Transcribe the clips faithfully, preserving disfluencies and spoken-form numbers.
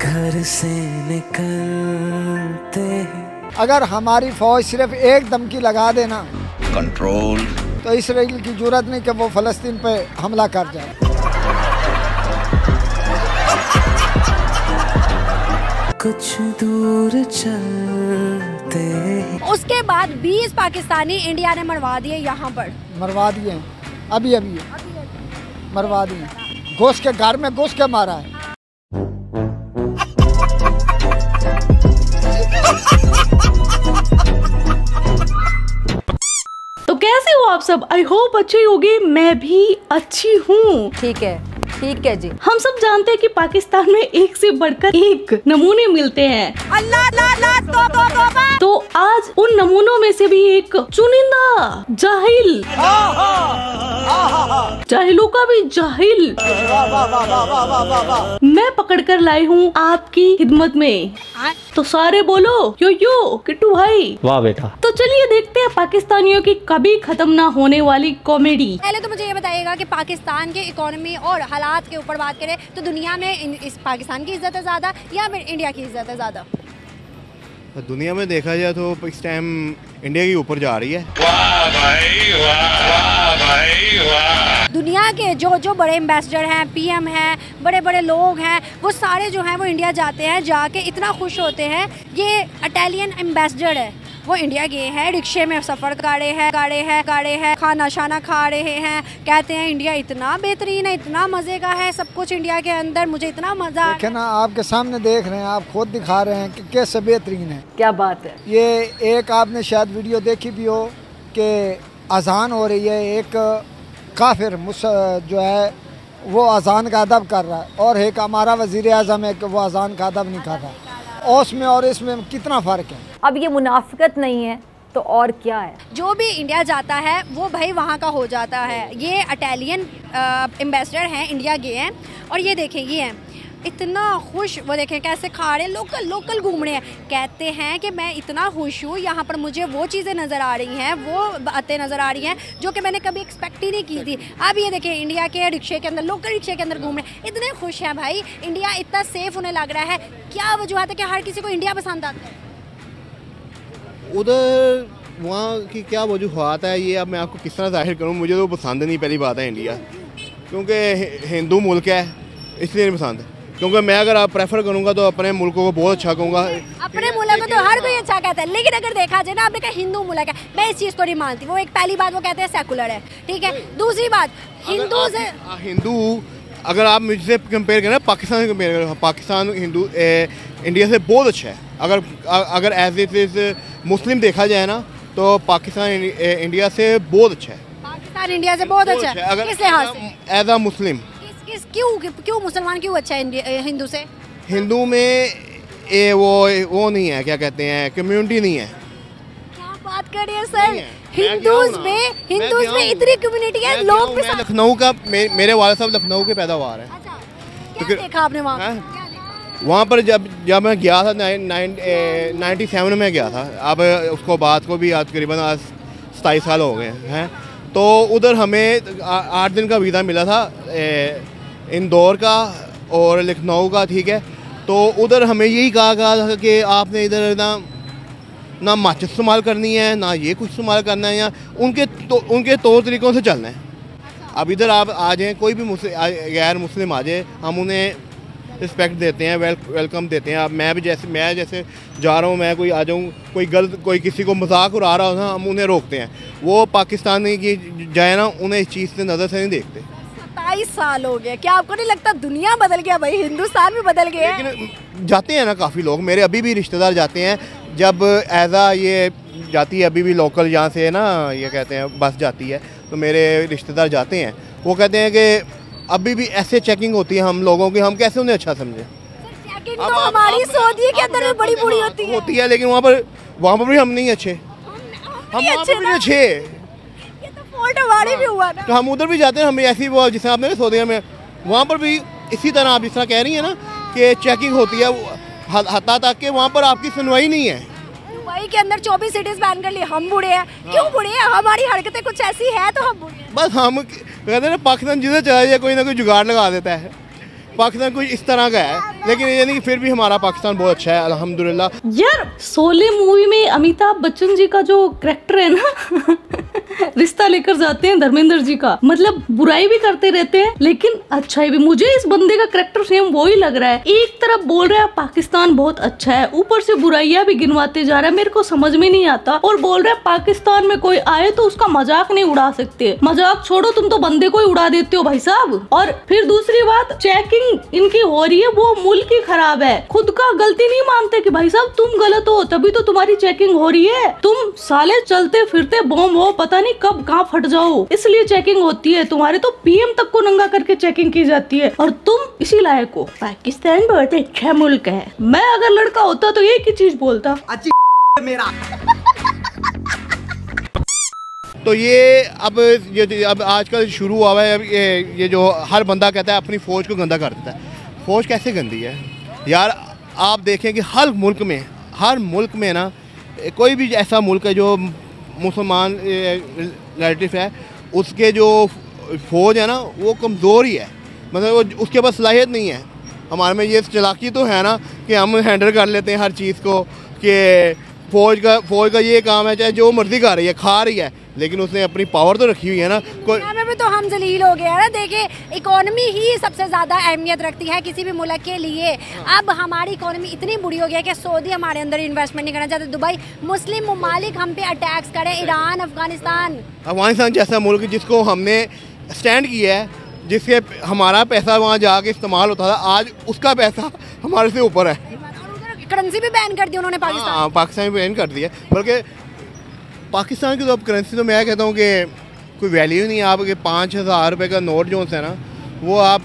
घर से निकलते अगर हमारी फौज सिर्फ एक दमकी लगा देना कंट्रोल तो इसराइल की जरूरत नहीं कि वो फलस्तीन पे हमला कर जाए। कुछ दूर चलते उसके बाद बीस पाकिस्तानी इंडिया ने मरवा दिए यहाँ पर। मरवा दिए हैं, अभी अभी मरवा दिए, घुस के घर में घुस के मारा है। तो कैसे हो आप सब? आई होप अच्छे होगे। मैं भी अच्छी हूँ। ठीक है ठीक है जी। हम सब जानते हैं कि पाकिस्तान में एक से बढ़कर एक नमूने मिलते हैं। अल्लाह अल्लाह अल्लाह तो, तो, तो, तो। तो आज उन नमूनों में से भी एक चुनिंदा जाहिल, जाहिलों का भी जाहिल मैं पकड़ कर लाई हूँ आपकी खिदमत में। तो सारे बोलो यो यो किट्टू भाई। वाह बेटा। तो चलिए देखते हैं पाकिस्तानियों की कभी खत्म ना होने वाली कॉमेडी। पहले तो मुझे ये बताइएगा कि पाकिस्तान के इकोनॉमी और हालात के ऊपर बात करें तो दुनिया में इस पाकिस्तान की इज्जत है ज्यादा या फिर इंडिया की इज्जत है ज्यादा? दुनिया में देखा जाए तो इस टाइम इंडिया की ऊपर जा रही है। वाह भाई वाह वाह भाई वाह। दुनिया के जो जो बड़े एम्बेसडर हैं, पीएम हैं, बड़े बड़े लोग हैं, वो सारे जो हैं वो इंडिया जाते हैं, जाके इतना खुश होते हैं। ये इटालियन एम्बेसडर है, वो इंडिया गए हैं, रिक्शे में सफ़र काटे हैं काटे हैं काटे हैं खाना शाना खा रहे हैं, कहते हैं इंडिया इतना बेहतरीन है, इतना मज़े का है सब कुछ इंडिया के अंदर, मुझे इतना मज़ा। देखे ना, आपके सामने देख रहे हैं, आप खुद दिखा रहे हैं कि कैसे बेहतरीन है। क्या बात है। ये एक आपने शायद वीडियो देखी भी हो कि अजान हो रही है, एक काफिर मुस जो है वो अजान का अदब कर रहा है, और एक हमारा वज़ीर आज़म है कि वो अजान का अदब नहीं कर रहा। और उसमें और इसमें कितना फ़र्क है। अब ये मुनाफिकत नहीं है तो और क्या है? जो भी इंडिया जाता है वो भाई वहाँ का हो जाता है। ये इटालियन एम्बेसडर हैं, इंडिया गए हैं, और ये देखें ये हैं इतना खुश, वो देखें कैसे खा रहे हैं, लोकल लोकल घूम रहे हैं, कहते हैं कि मैं इतना खुश हूँ, यहाँ पर मुझे वो चीज़ें नज़र आ रही हैं, वो बातें नज़र आ रही हैं जो कि मैंने कभी एक्सपेक्ट ही नहीं की थी। अब ये देखें इंडिया के रिक्शे के अंदर, लोकल रिक्शे के अंदर घूम रहे हैं, इतने खुश हैं भाई, इंडिया इतना सेफ उन्हें लग रहा है। क्या वजूहत है कि हर किसी को इंडिया पसंद आता है? उधर वहाँ की क्या वजूहत है, ये अब मैं आपको किस तरह जाहिर करूँ। मुझे तो पसंद नहीं, पहली बात है इंडिया, क्योंकि हिंदू मुल्क है इसलिए नहीं पसंद। क्योंकि मैं अगर आप प्रेफर करूँगा तो अपने मुल्क को बहुत अच्छा कहूँगा। अपने मुल्क को तो हर कोई अच्छा कहता है, लेकिन अगर देखा जाए ना, आपने कहा हिंदू मुल्क है, मैं इस चीज़ को नहीं मानती। वो एक पहली बात वो कहते हैं सेकुलर है, ठीक है। दूसरी बात हिंदू से हिंदू अगर आप मुझसे कंपेयर करें, पाकिस्तान से कंपेयर करें, पाकिस्तान हिंदू इंडिया से बहुत अच्छा है। अगर अगर एज इट इज मुस्लिम देखा जाए ना तो पाकिस्तान इंडिया से बहुत अच्छा है। पाकिस्तान इंडिया से बहुत अच्छा है। किस लिहाज से? As a Muslim. किस क्यों क्यों मुसलमान क्यों अच्छा है हिंदू से? हिंदू में ए, वो वो नहीं है, क्या कहते हैं, कम्युनिटी नहीं है। क्या बात कर रहे हैं सर? हिंदूज में हिंदूज में इतनी कम्युनिटी है, लोग भी। लखनऊ का, मेरे वाले साहब लखनऊ के पैदावार है। अच्छा, क्या देखा आपने वहाँ? वहाँ पर जब जब मैं गया था नाइन्टी सेवन में गया था, अब उसको बात को भी आज करीबन आज सताईस साल हो गए हैं। तो उधर हमें आठ दिन का वीज़ा मिला था, इंदौर का और लखनऊ का, ठीक है। तो उधर हमें यही कहा गया था कि आपने इधर ना ना माचिस इस्तेमाल करनी है, ना ये कुछ इस्तेमाल करना है, या उनके तो, उनके तौर तरीक़ों से चलना है। अब इधर आप आ जाएँ, कोई भी गैर मुस्लिम आ जाए, हम उन्हें रिस्पेक्ट देते हैं, वेल वेलकम देते हैं। अब मैं भी जैसे मैं जैसे जा रहा हूँ, मैं कोई आ जाऊँ, कोई गलत कोई किसी को मजाक उड़ा रहा हो ना, हम उन्हें रोकते हैं। वो पाकिस्तानी की जाए ना, उन्हें इस चीज़ से नज़र से नहीं देखते। सत्ताईस साल हो गए, क्या आपको नहीं लगता दुनिया बदल गया भाई, हिंदुस्तान भी बदल गया? लेकिन जाते हैं ना काफ़ी लोग, मेरे अभी भी रिश्तेदार जाते हैं। जब एज़ा ये जाती है, अभी भी लोकल यहाँ से ना, ये कहते हैं बस जाती है, तो मेरे रिश्तेदार जाते हैं, वो कहते हैं कि अभी भी ऐसे चेकिंग होती है हम लोगों की, हम कैसे उन्हें अच्छा समझे? चेकिंग तो हमारी सऊदी के अंदर भी बड़ी बुरी होती है होती है लेकिन वहाँ पर वहाँ पर भी हम नहीं अच्छे, हम वहाँ पर भी अच्छे। ये तो फॉल्ट हमारे भी हुआ ना। तो हम उधर भी जाते हैं, हम ऐसी वो जिसे आपने सऊदी में, वहाँ पर भी इसी तरह आप जिस तरह कह रही हैं ना कि चेकिंग होती है, हत्ता तक के वहाँ पर आपकी सुनवाई नहीं है। दुबई के अंदर चौबीस सिटीज बैन कर लिए, हम बुढ़े हैं। क्यों बुढ़े हैं? हमारी हरकतें कुछ ऐसी है तो हम बुढ़े हैं। बस हम कहते हैं ना, पाकिस्तान जिधर चला जाए कोई ना कोई जुगाड़ लगा देता है पाकिस्तान कुछ इस तरह का है, लेकिन यानी कि फिर भी हमारा पाकिस्तान बहुत अच्छा है अल्हम्दुलिल्लाह। यार शोले मूवी में अमिताभ बच्चन जी का जो कैरेक्टर है ना रिश्ता लेकर जाते हैं धर्मेंद्र जी का, मतलब बुराई भी करते रहते हैं लेकिन अच्छाई भी। मुझे इस बंदे का कैरेक्टर सेम वो ही लग रहा है। एक तरफ बोल रहा है पाकिस्तान बहुत अच्छा है, ऊपर से बुराइयां भी गिनवाते जा रहा है, मेरे को समझ में नहीं आता। और बोल रहा है पाकिस्तान में कोई आए तो उसका मजाक नहीं उड़ा सकते। मजाक छोड़ो, तुम तो बंदे को ही उड़ा देते हो भाई साहब। और फिर दूसरी बात, चेकिंग इनकी हो रही है, वो मुल्क ही खराब है, खुद का गलती नहीं मानते कि भाई साहब तुम गलत हो तभी तो तुम्हारी चेकिंग हो रही है। तुम साले चलते फिरते बम हो, पता नहीं कब कहाँ फट जाओ, इसलिए चेकिंग होती है। तुम्हारे तो पीएम तक को नंगा करके चेकिंग की जाती है और तुम इसी लायक हो। पाकिस्तान बहुत अच्छा मुल्क है। मैं अगर लड़का होता तो एक ही चीज बोलता, मेरा तो ये अब ये अब आजकल शुरू हुआ है। अब ये ये जो हर बंदा कहता है अपनी फ़ौज को गंदा कर देता है। फ़ौज कैसे गंदी है यार? आप देखें कि हर मुल्क में हर मुल्क में ना कोई भी ऐसा मुल्क है जो मुसलमान रिलेटिव है, उसके जो फ़ौज है ना वो कमज़ोर ही है, मतलब वो उसके पास सलाहियत नहीं है। हमारे में ये चालाकी तो है ना कि हम हैंडल कर लेते हैं हर चीज़ को, कि फ़ौज का फ़ौज का ये काम है चाहे जो मर्ज़ी कर रही है, खा रही है, लेकिन उसने अपनी पावर तो रखी हुई है ना। कोई में भी तो हम जलील हो गए हैं ना। देखिए इकोनॉमी ही सबसे ज़्यादा अहमियत रखती है किसी भी मुल्क के लिए। अब हमारी इकोनॉमी इतनी बुरी हो गई है कि सऊदी हमारे अंदर इन्वेस्टमेंट नहीं करना चाहते, दुबई, मुस्लिम ममालिक हम पे अटैक्स करें, ईरान, अफगानिस्तान। अफगानिस्तान जैसा मुल्क जिसको हमने स्टैंड किया है, जिसके हमारा पैसा वहाँ जाके इस्तेमाल होता था, आज उसका पैसा हमारे से ऊपर है। करेंसी भी बैन कर दी उन्होंने पाकिस्तान हाँ, पाकिस्तान भी बैन कर दिया। बल्कि पाकिस्तान की तो अब करेंसी तो मैं कहता हूँ कि कोई वैल्यू नहीं है। आपके पाँच हज़ार रुपये का नोट जो है ना, वो आप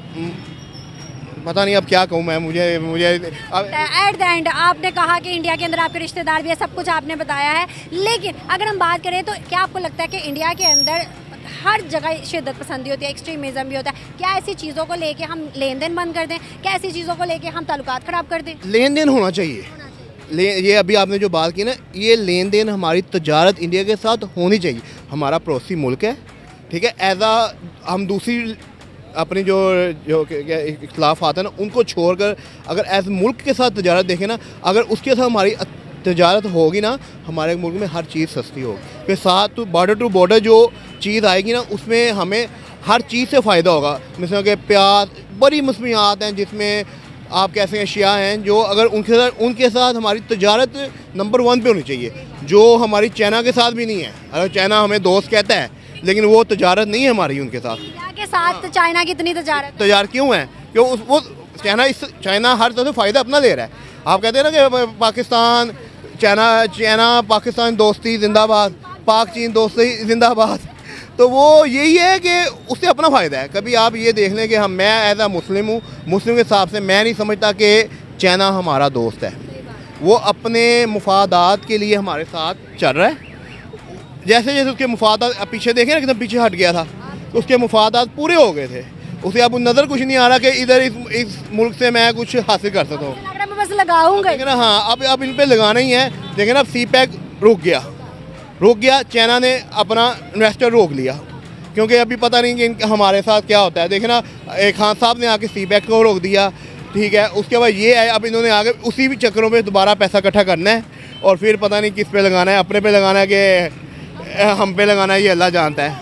पता नहीं अब क्या कहूँ मैं, मुझे मुझे एट द एंड आपने कहा कि इंडिया के अंदर आपके रिश्तेदार भी है, सब कुछ आपने बताया है, लेकिन अगर हम बात करें तो क्या आपको लगता है कि इंडिया के अंदर हर जगह शिद्दत पसंदी होती है, एक्सट्रीमिज्म भी होता है? क्या ऐसी चीज़ों को लेके हम लेन देन बंद कर दें? क्या ऐसी चीज़ों को लेके हम ताल्लुकात ख़राब कर दें? लेन देन होना चाहिए। ले ये अभी आपने जो बात की ना, ये लेन देन हमारी तजारत इंडिया के साथ होनी चाहिए। हमारा पड़ोसी मुल्क है, ठीक है, एज आ हम दूसरी अपनी जो जो इख्तलाफ आते हैं ना उनको छोड़कर अगर एज मुल्क के साथ तजारत देखें ना, अगर उसके साथ हमारी तजारत होगी ना, हमारे मुल्क में हर चीज़ सस्ती होगी। फिर साथ तो बॉर्डर टू बॉर्डर जो चीज़ आएगी ना, उसमें हमें हर चीज़ से फ़ायदा होगा। मिसाल के प्याज, बड़ी मसनूआत हैं जिसमें आप कैसे अशिया हैं जो अगर उनके साथ उनके साथ हमारी तजारत नंबर वन पे होनी चाहिए, जो हमारी चाइना के साथ भी नहीं है। अगर चाइना हमें दोस्त कहता है लेकिन वो तजारत नहीं है हमारी उनके साथ। इंडिया के साथ चाइना की इतनी तजारत तजारत क्यों है? क्यों उस वो चाइना इस चाइना हर तरह से फ़ायदा अपना ले रहा है। आप कहते हैं ना कि पाकिस्तान चाइना चाइना पाकिस्तान दोस्ती जिंदाबाद, पाक चीन दोस्ती जिंदाबाद, तो वो यही है कि उससे अपना फ़ायदा है। कभी आप ये देख लें कि हम मैं एज आ मुस्लिम हूँ, मुस्लिम के हिसाब से मैं नहीं समझता कि चाइना हमारा दोस्त है। वो अपने मुफादात के लिए हमारे साथ चल रहा है। जैसे जैसे उसके मुफादात पीछे देखें ना, एकदम पीछे हट गया था, तो उसके मुफादात पूरे हो गए थे। उसे अब नज़र कुछ नहीं आ रहा कि इधर इस इस मुल्क से मैं कुछ हासिल कर सकता हूँ। बस लगाऊंगा ना, हाँ, अब अब इन पे लगाना ही है। देखें ना, अब सी पैक रुक गया रुक गया चाइना ने अपना इन्वेस्टर रोक लिया, क्योंकि अभी पता नहीं कि हमारे साथ क्या होता है। देखें ना, एक खान साहब ने आके सी पैक को रोक दिया, ठीक है, उसके बाद ये है अब इन्होंने आगे उसी भी चक्करों में दोबारा पैसा इकट्ठा करना है और फिर पता नहीं किस पे लगाना है, अपने पे लगाना है कि हम पे लगाना है, ये अल्लाह जानता है।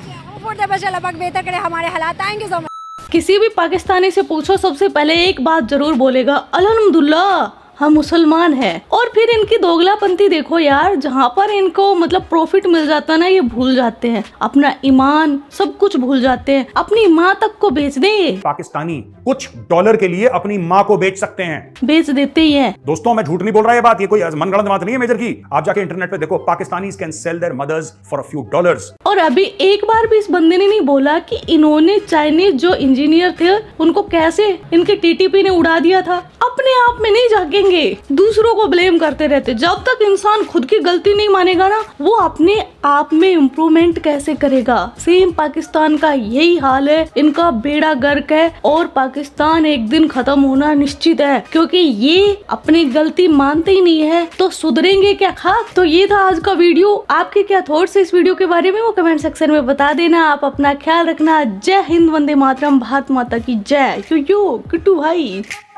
बेहतर करे हमारे हालात आएंगे। किसी भी पाकिस्तानी से पूछो, सबसे पहले एक बात जरूर बोलेगा, अल्हम्दुलिल्लाह हम मुसलमान हैं। और फिर इनकी दोगलापंती देखो यार, जहाँ पर इनको मतलब प्रॉफिट मिल जाता ना, ये भूल जाते हैं अपना ईमान, सब कुछ भूल जाते हैं, अपनी माँ तक को बेच दे। पाकिस्तानी कुछ डॉलर के लिए अपनी माँ को बेच सकते हैं, बेच देते ही हैं। दोस्तों मैं झूठ नहीं बोल रहा, ये बात ये कोई मनगढ़ंत बात नहीं है मेजर की। आप जाके इंटरनेट पे देखो, Pakistanis can sell their mothers for a few dollars. और अभी एक बार भी इस बंदे ने नहीं बोला कि इन्होंने चाइनीज जो इंजीनियर थे उनको कैसे इनके टीटीपी ने उड़ा दिया था। अपने आप में नहीं जाके करेंगे, दूसरों को ब्लेम करते रहते। जब तक इंसान खुद की गलती नहीं मानेगा ना, वो अपने आप में इम्प्रूवमेंट कैसे करेगा। सेम पाकिस्तान का यही हाल है, इनका बेड़ा गर्क है और पाकिस्तान एक दिन खत्म होना निश्चित है, क्योंकि ये अपनी गलती मानते ही नहीं है, तो सुधरेंगे क्या खाक। तो ये था आज का वीडियो। आपके क्या थॉट्स इस वीडियो के बारे में वो कमेंट सेक्शन में बता देना। आप अपना ख्याल रखना। जय हिंद, वंदे मातरम, भारत माता की जय। यो यो किट्टू भाई।